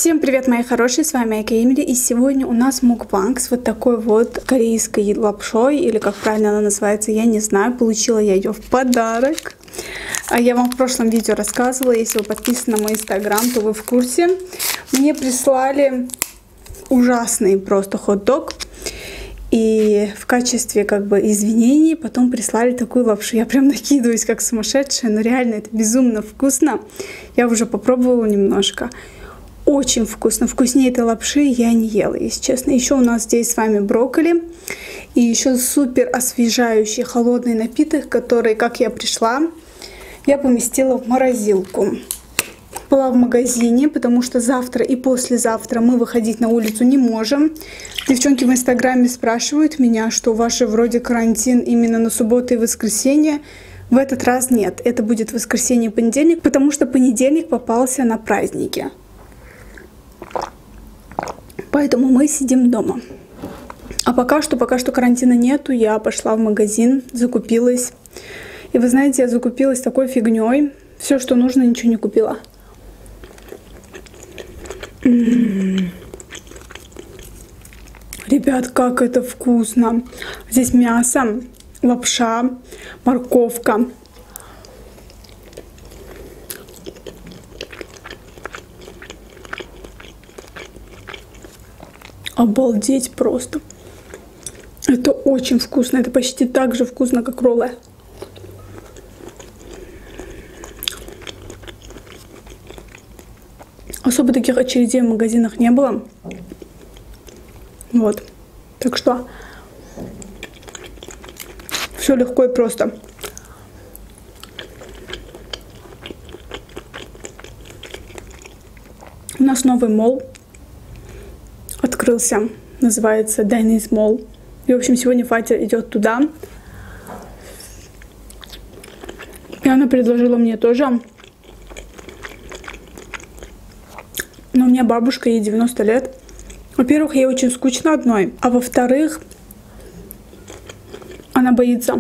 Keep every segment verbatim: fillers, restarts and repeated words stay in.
Всем привет, мои хорошие, с вами Айка Эмили, и сегодня у нас мукбанг с вот такой вот корейской лапшой, или как правильно она называется, я не знаю, получила я ее в подарок. Я вам в прошлом видео рассказывала, если вы подписаны на мой инстаграм, то вы в курсе. Мне прислали ужасный просто хот-дог, и в качестве как бы извинений потом прислали такую лапшу. Я прям накидываюсь как сумасшедшая, но реально это безумно вкусно. Я уже попробовала немножко. Очень вкусно. Вкуснее этой лапши я не ела, если честно. Еще у нас здесь с вами брокколи. И еще супер освежающий холодный напиток, который, как я пришла, я поместила в морозилку. Была в магазине, потому что завтра и послезавтра мы выходить на улицу не можем. Девчонки в инстаграме спрашивают меня, что у вас же вроде карантин именно на субботу и воскресенье. В этот раз нет. Это будет воскресенье и понедельник, потому что понедельник попался на праздники. Поэтому мы сидим дома. А пока что, пока что карантина нету, я пошла в магазин, закупилась. И вы знаете, я закупилась такой фигней. Все, что нужно, ничего не купила. М-м-м. Ребят, как это вкусно. Здесь мясо, лапша, морковка. Обалдеть просто. Это очень вкусно. Это почти так же вкусно, как роллы. Особо таких очередей в магазинах не было. Вот. Так что все легко и просто. У нас новый молл открылся, называется Dani's Mall. И, в общем, сегодня Фатя идет туда. И она предложила мне тоже. Но у меня бабушка, ей девяносто лет. Во-первых, ей очень скучно одной. А во-вторых, она боится.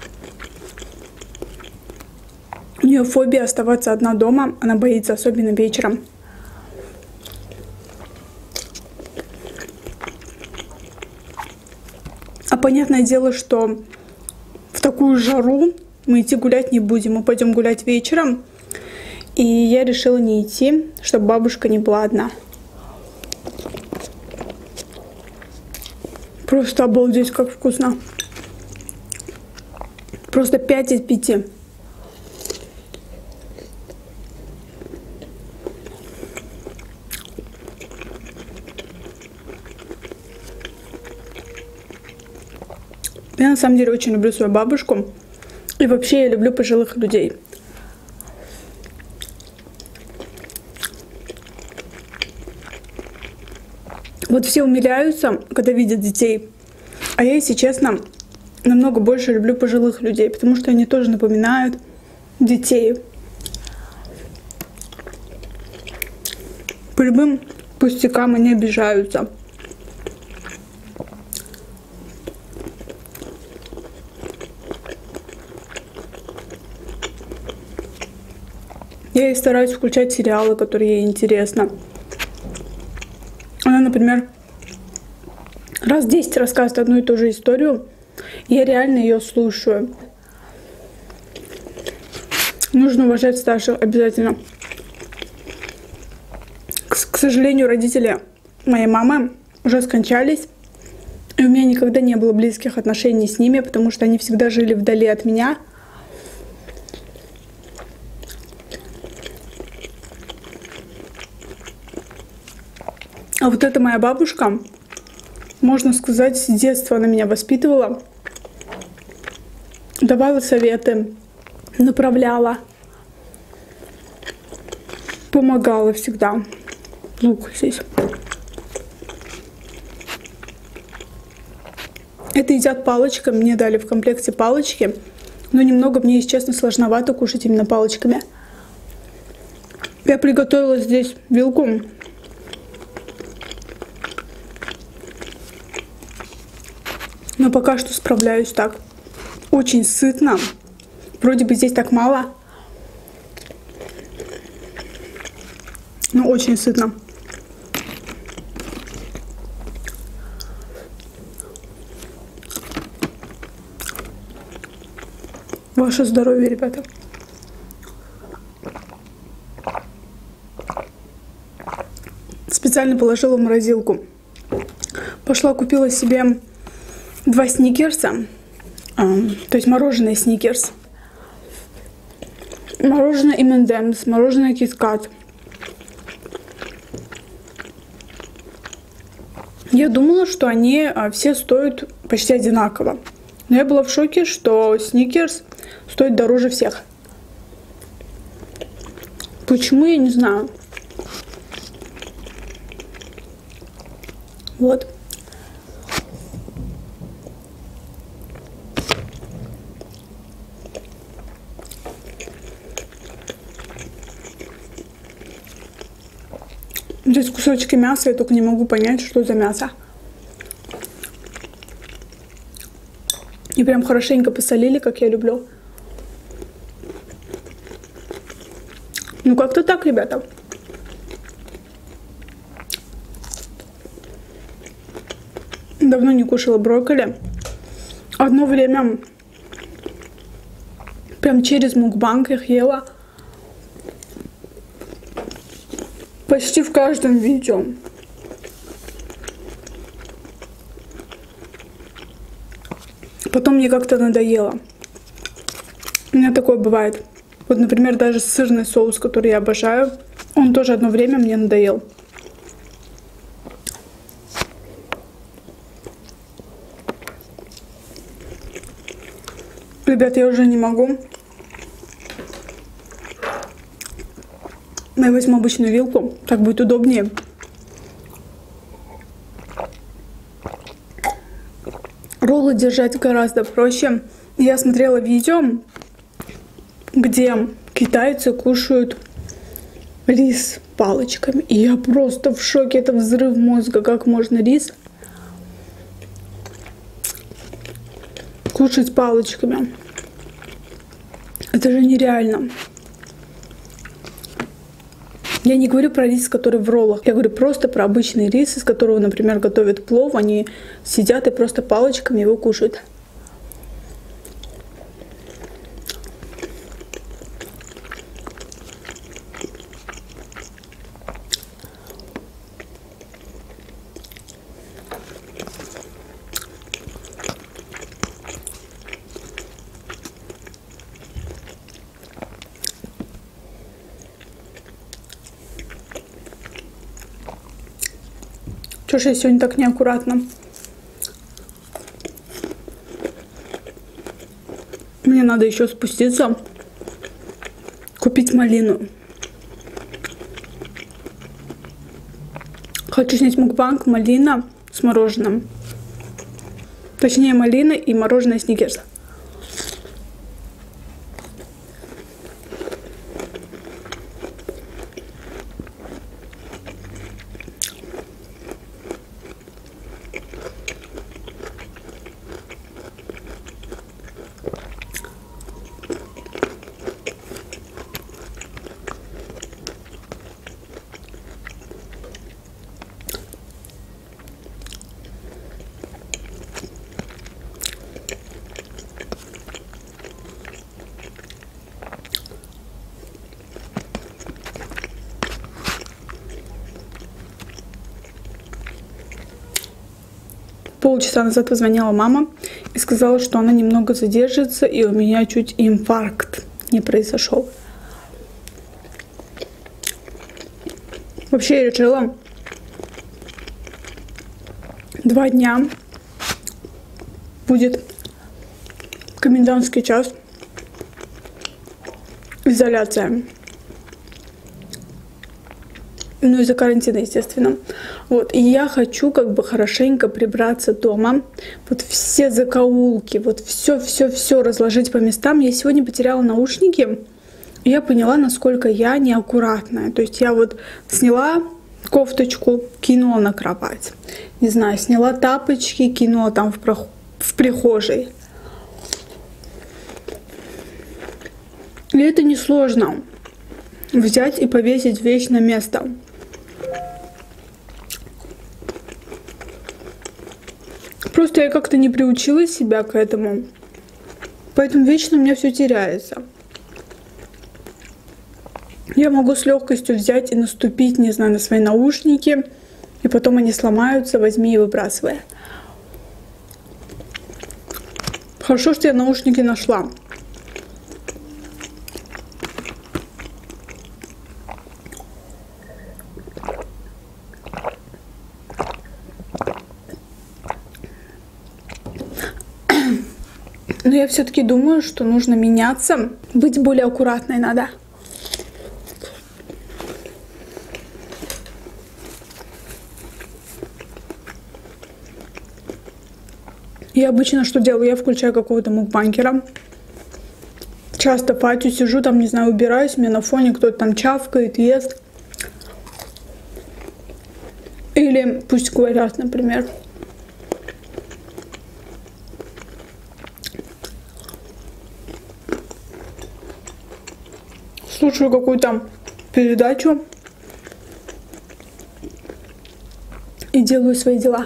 У нее фобия оставаться одна дома. Она боится, особенно вечером. А понятное дело, что в такую жару мы идти гулять не будем. Мы пойдем гулять вечером. И я решила не идти, чтобы бабушка не была одна. Просто обалдеть, как вкусно. Просто пять из пяти. Я на самом деле очень люблю свою бабушку. И вообще я люблю пожилых людей. Вот все умиляются, когда видят детей. А я, если честно, намного больше люблю пожилых людей, потому что они тоже напоминают детей. По любым пустякам они обижаются. Я ей стараюсь включать сериалы, которые ей интересны. Она, например, раз десять рассказывает одну и ту же историю, и я реально ее слушаю. Нужно уважать старших обязательно. К, к сожалению, родители моей мамы уже скончались, и у меня никогда не было близких отношений с ними, потому что они всегда жили вдали от меня. А вот эта моя бабушка, можно сказать, с детства она меня воспитывала, давала советы, направляла, помогала всегда. Лук здесь. Это едят палочками, мне дали в комплекте палочки, но немного мне, если честно, сложновато кушать именно палочками. Я приготовила здесь вилку. Но пока что справляюсь так. Очень сытно. Вроде бы здесь так мало. Но очень сытно. Ваше здоровье, ребята. Специально положила в морозилку. Пошла купила себе два сникерса. То есть мороженое сникерс. Мороженое эм энд эмс, мороженое кит-кат. Я думала, что они все стоят почти одинаково. Но я была в шоке, что сникерс стоит дороже всех. Почему, я не знаю. Вот. Здесь кусочки мяса, я только не могу понять, что за мясо. И прям хорошенько посолили, как я люблю. Ну, как-то так, ребята. Давно не кушала брокколи. Одно время прям через мукбанг их ела. Почти в каждом видео. Потом мне как-то надоело. У меня такое бывает. Вот, например, даже сырный соус, который я обожаю, он тоже одно время мне надоел. Ребят, я уже не могу. Я возьму обычную вилку, так будет удобнее. Роллы держать гораздо проще. Я смотрела видео, где китайцы кушают рис палочками. И я просто в шоке. Это взрыв мозга. Как можно рис кушать палочками? Это же нереально. Я не говорю про рис, который в роллах. Я говорю просто про обычный рис, из которого, например, готовят плов. Они сидят и просто палочками его кушают. Чё ж я сегодня так неаккуратно? Мне надо еще спуститься, купить малину. Хочу снять мукбанг малина с мороженым. Точнее, малина и мороженое сникерс. Полчаса назад позвонила мама и сказала, что она немного задержится, и у меня чуть инфаркт не произошел. Вообще я решила два дня будет комендантский час, изоляция. Ну, из-за карантина, естественно. Вот, и я хочу как бы хорошенько прибраться дома. Вот все закоулки, вот все-все-все разложить по местам. Я сегодня потеряла наушники, и я поняла, насколько я неаккуратная. То есть я вот сняла кофточку, кинула на кровать. Не знаю, сняла тапочки, кинула там в, прох... в прихожей. И это несложно. Взять и повесить вещь на место. Просто я как-то не приучила себя к этому. Поэтому вечно у меня все теряется. Я могу с легкостью взять и наступить, не знаю, на свои наушники, и потом они сломаются, возьми и выбрасывай. Хорошо, что я наушники нашла. Но я все-таки думаю, что нужно меняться, быть более аккуратной надо. Я обычно что делаю? Я включаю какого-то мукбангера. Часто Фатю сижу, там, не знаю, убираюсь, мне на фоне кто-то там чавкает, ест. Или пусть говорят, например. Слушаю какую-то передачу и делаю свои дела.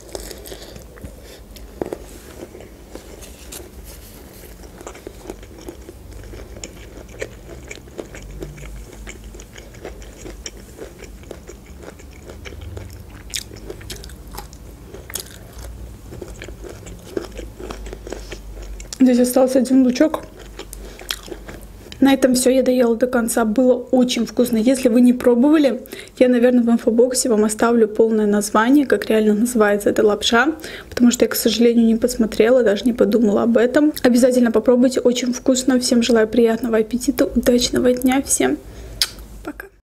Здесь остался один лучок. На этом все, я доела до конца. Было очень вкусно. Если вы не пробовали, я, наверное, в инфобоксе вам оставлю полное название, как реально называется эта лапша, потому что я, к сожалению, не посмотрела, даже не подумала об этом. Обязательно попробуйте, очень вкусно. Всем желаю приятного аппетита, удачного дня всем.